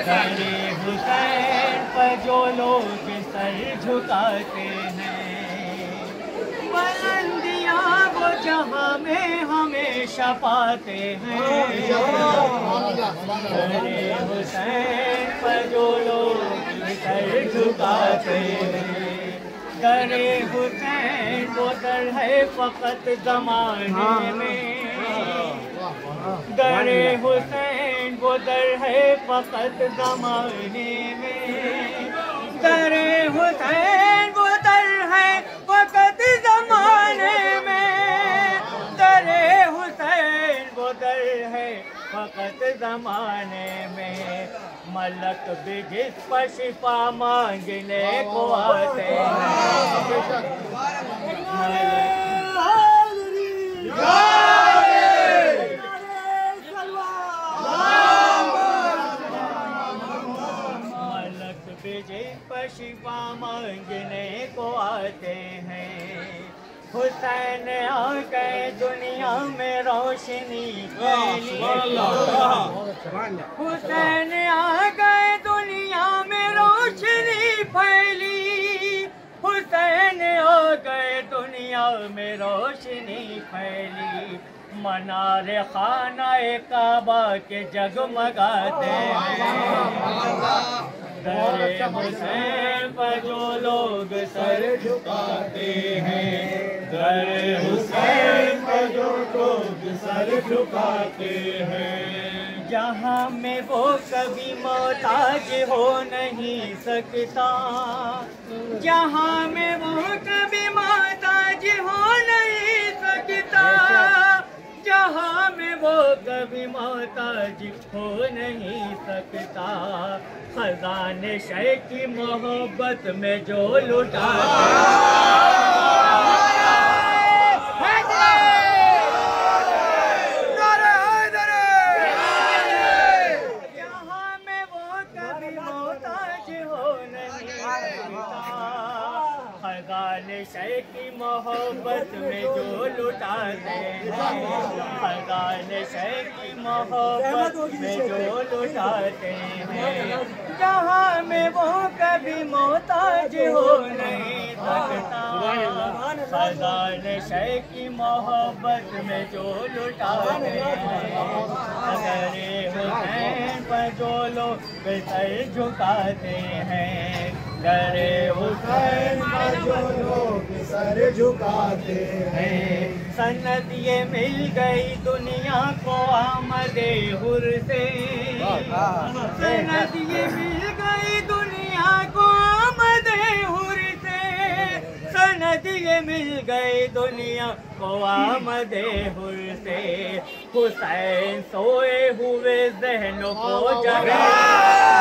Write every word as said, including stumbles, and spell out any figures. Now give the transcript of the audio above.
गरे हुसैन पर जो लोग सर झुकाते हैं, बुलंदियां वो जहां में हमेशा पाते हैं। गरे हुसैन पर जो लोग सर झुकाते हैं, गरे हुसैन वो दर है फकत ज़माने में, गरे हुसैन वो दर है फकत ज़माने में, गरे हुसैन वो दर है फकत ज़माने में, गरे हुसैन वो दर है फकत ज़माने में। मलक भी जिस पर शिफा मांगने को आते हैं, पर शिफा मांगने को आते हैं। हुसैन आ गए दुनिया में रोशनी फैली, हुसैन आ गए दुनिया में रोशनी फैली, हुसैन आ गए दुनिया में रोशनी फैली। मनारे खाना-ए काबा के जगमगाते हैं, गरे हुसैन पर जो लोग सर झुकाते हैं, गरे हुसैन पर जो लोग सर झुकाते हैं। जहाँ में वो कभी मोहताज हो नहीं सकता, जहाँ में वो कभी मोहताज हो नहीं सकता, जहाँ में वो कभी मोहताज हो नहीं सकता। खजाने शे की मोहब्बत में जो लुटा, जहाँ में वो कभी मोहताज हो नहीं सकता। खजाने शे की मोहब्बत में जो लुटाते हैं, खजाने शे की मोहब्बत में जो लुटाते हैं। जहाँ में वो कभी मोहताज हो नहीं सकता, खजाने शे की मोहब्बत में जो लुटाते हैं। गरे हुसैन पर जो लोग सर झुकाते हैं, गरे हुसैन पर जो लोग सर झुकाते हैं। सनद ये मिल गई दुनिया को आमदे हुर से, सनद ये मिल गई दुनिया को आमदे हुर से, सनद ये मिल गई दुनिया को आमदे हुर से। हुसैन सोए हुए ज़हनों को जगा